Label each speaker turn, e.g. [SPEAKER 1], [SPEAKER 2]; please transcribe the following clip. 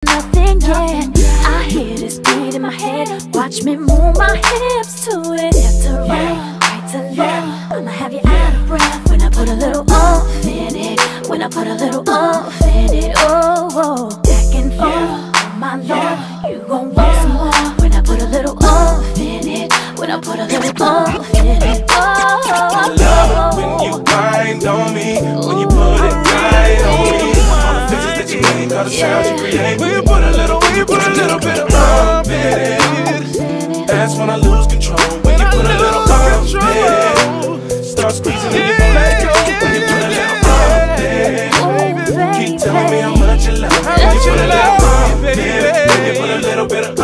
[SPEAKER 1] nothing yet. I hear this beat in my head. Watch me move my hips to it. Left to right, right to left. I'ma have you out of breath when I put a little oomph in it. When I put a little oomph in it. Oh, oh. Back and forth, oh my lord. You gon' want some more when I put a little oomph in it. When I put a little oomph in it. Oh,
[SPEAKER 2] I love it when you grind on me, when you put it right on me. All the faces that you make, all the sounds you create. When you put a little bit of love in it. That's when I lose control. When you put a little love in it. Start squeezing and you won't let go. When you put a little love in it. Keep telling me how much you love me. When you put a little love in it. When you put a little bit of